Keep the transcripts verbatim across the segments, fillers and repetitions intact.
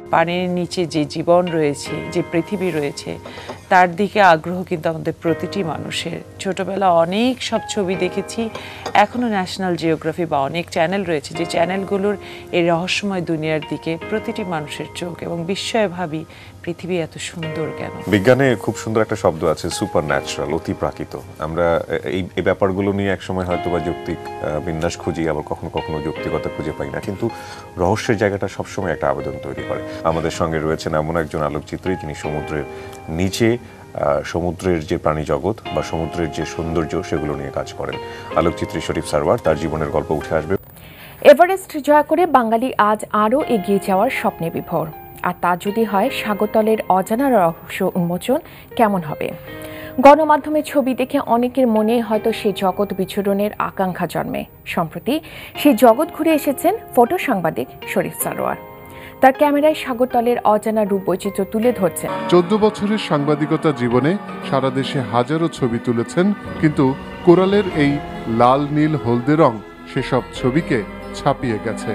পানির নিচে যে জীবন রয়েছে, যে পৃথিবী রয়েছে, তার দিকে আগ্রহ কিন্তু আমাদের প্রতিটি মানুষের। ছোটবেলা অনেক সব ছবি দেখেছি, এখনও ন্যাশনাল জিওগ্রাফি বা অনেক চ্যানেল রয়েছে যে চ্যানেলগুলোর এই রহস্যময় দুনিয়ার দিকে প্রতিটি মানুষের চোখ, এবং বিস্ময়ে ভাবি পৃথিবী এত সুন্দর কেন। বিজ্ঞানে খুব সুন্দর একটা শব্দ আছে, সুপার ন্যাচারাল, অতি প্রাকৃত। আমরা এই এই ব্যাপারগুলো নিয়ে একসময় হয়তো বা যৌক্তিক বিন্যাস খুঁজি, আবার কখনো কখনো যৌক্তিকতা খুঁজে পাই না, কিন্তু রহস্যের জায়গাটা সবসময় একটা আবেদন তৈরি করে। আমাদের সঙ্গে রয়েছেন এমন একজন আলোকচিত্রী যিনি সমুদ্রের নিচে সমুদ্রের যে প্রাণী জগৎ বা সমুদ্রের যে সৌন্দর্য সেগুলো নিয়ে কাজ করেন। আলোকচিত্রী শরীফ সারওয়ার, তার জীবনের গল্প উঠে আসবে। এভারেস্ট জয় করে বাঙালি আজ আরও এগিয়ে যাওয়ার স্বপ্নে বিভোর, আর তা যদি হয় সাগরতলের অজানা রহস্য উন্মোচন, কেমন হবে? গণমাধ্যমে ছবি দেখে অনেকের মনে হয়তো সেই জগৎ বিচরণের আকাঙ্ক্ষা জন্মে। সম্প্রতি সেই জগৎ ঘুরে এসেছেন ফটো সাংবাদিক শরীফ সারওয়ার। তার ক্যামেরায় সাগরতলের অজানা রূপ বৈচিত্র্য তুলে ধরছেন। চোদ্দ বছরের সাংবাদিকতা জীবনে সারা দেশে হাজারো ছবি তুলেছেন, কিন্তু কোরালের এই লাল নীল হলদে রং সেসব ছবিকে ছাপিয়ে গেছে।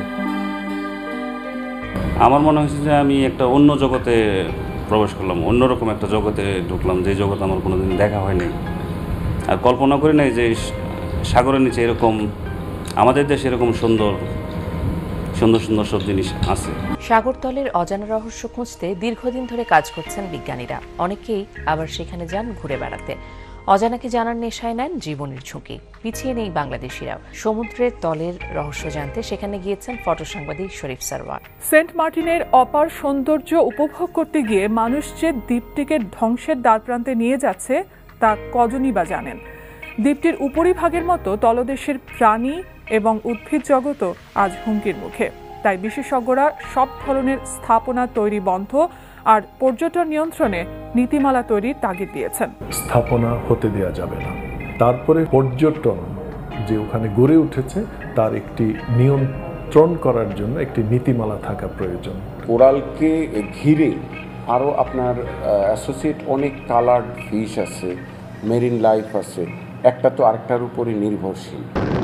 আমার মনে হয়েছে যে আমি একটা অন্য জগতে প্রবেশ করলাম, অন্যরকম একটা জগতে ঢুকলাম, যে জগৎ আমার কোনোদিন দেখা হয়নি। আর কল্পনা করি নাই যে সাগরের নিচে এরকম, আমাদের দেশে এরকম সুন্দর সুন্দর সুন্দর সব জিনিস আছে। সাগরতলের অজানা রহস্য খুঁজতে দীর্ঘদিন ধরে কাজ করছেন বিজ্ঞানীরা। অনেকেই আবার সেখানে যান ঘুরে বেড়াতে। অজানাকে জানার নেশায় নেন জীবনের ঝুঁকি। পিছিয়ে নেই বাংলাদেশিরাও। সমুদ্রের তলের রহস্য জানতে সেখানে গিয়েছেন ফটো সাংবাদিক শরীফ সারওয়ার। সেন্ট মার্টিনের অপার সৌন্দর্য উপভোগ করতে গিয়ে মানুষ যে দ্বীপটিকে ধ্বংসের দ্বারপ্রান্তে নিয়ে যাচ্ছে তা কজনই বা জানেন। দ্বীপটির উপরিভাগের মতো তলদেশের প্রাণী এবং উদ্ভিদ জগৎও আজ হুমকির মুখে। তাই বিশেষজ্ঞরা সব ধরনের স্থাপনা তৈরি বন্ধ আর পর্যটন নিয়ন্ত্রণে নীতিমালা তৈরির তাগিদ দিয়েছেন। স্থাপনা হতে দেওয়া যাবে না, তারপরে পর্যটন যে ওখানে গড়ে উঠেছে তার একটি নিয়ন্ত্রণ করার জন্য একটি নীতিমালা থাকা প্রয়োজন। কোরালকে ঘিরে আরও আপনার অ্যাসোসিয়েট অনেক কালার্ড ফিশ আছে, মেরিন লাইফ আছে, একটা তো আরেকটার উপরে নির্ভরশীল।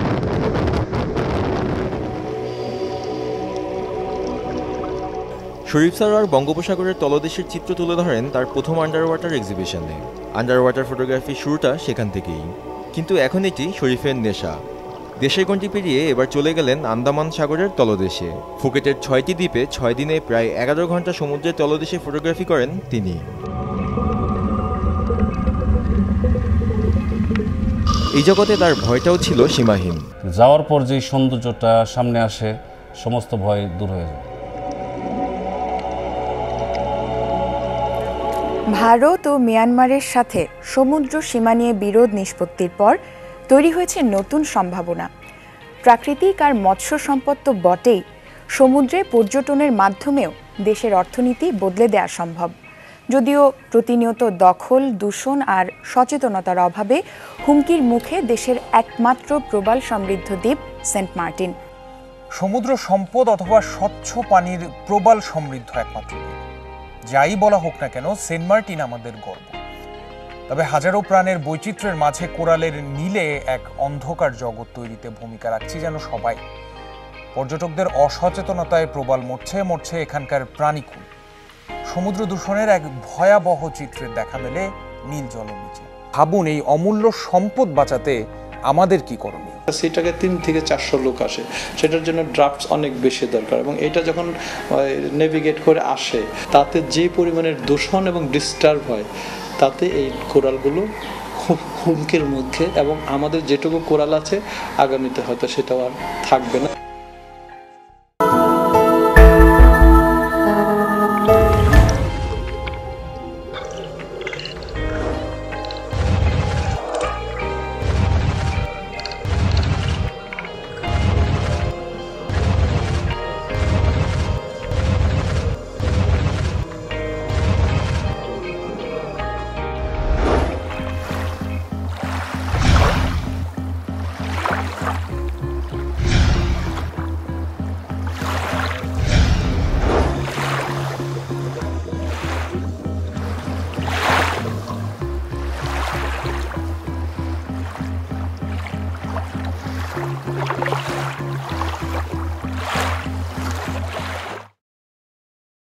শরীফ সারওয়ার বঙ্গোপসাগরের তলদেশের চিত্র তুলে ধরেন তার প্রথম আন্ডার ওয়াটার এক্সিবিশনে। আন্ডার ওয়াটার ফটোগ্রাফি শুরুটা সেখান থেকেই, কিন্তু এখন এটি শরীফের নেশা। দেশের গণ্ডি পেরিয়ে এবার চলে গেলেন আন্দামান সাগরের তলদেশে। ফুকেটের ছয়টি দ্বীপে ছয় দিনে প্রায় এগারো ঘন্টা সমুদ্রের তলদেশে ফটোগ্রাফি করেন তিনি। এই জগতে তার ভয়টাও ছিল সীমাহীন। যাওয়ার পর যে সৌন্দর্যটা সামনে আসে, সমস্ত ভয় দূর হয়ে যায়। ভারত ও মিয়ানমারের সাথে সমুদ্র সীমা নিয়ে বিরোধ নিষ্পত্তির পর তৈরি হয়েছে নতুন সম্ভাবনা। প্রাকৃতিক আর মৎস্য সম্পদ তো বটেই, সমুদ্রে পর্যটনের মাধ্যমেও দেশের অর্থনীতি বদলে দেওয়া সম্ভব। যদিও প্রতিনিয়ত দখল, দূষণ আর সচেতনতার অভাবে হুমকির মুখে দেশের একমাত্র প্রবাল সমৃদ্ধ দ্বীপ সেন্ট মার্টিন। সমুদ্র সম্পদ অথবা স্বচ্ছ পানির প্রবাল সমৃদ্ধ একমাত্র দ্বীপ। যাই বলা হোক না কেন, সেন্ট মার্টিন আমাদের গর্ব। তবে হাজারো প্রাণের বৈচিত্র্যের মাঝে কোরালের নীলে এক অন্ধকার জগৎ তৈরিতে ভূমিকা রাখছি যেন সবাই। পর্যটকদের অসচেতনতায় প্রবাল মরছে মরছে এখানকার প্রাণীকুল। সমুদ্র দূষণের এক ভয়াবহ চিত্রের দেখা মেলে নীল জলের নিচে। ভাবুন, এই অমূল্য সম্পদ বাঁচাতে আমাদের কি করণীয়? সেটাকে তিন থেকে চারশো লোক আসে, সেটার জন্য ড্রাফটস অনেক বেশি দরকার, এবং এটা যখন নেভিগেট করে আসে তাতে যে পরিমাণের দূষণ এবং ডিস্টার্ব হয়, তাতে এই কোরালগুলো খুব হুমকির মধ্যে, এবং আমাদের যেটুকু কোরাল আছে আগামীতে হয়তো সেটাও আর থাকবে না।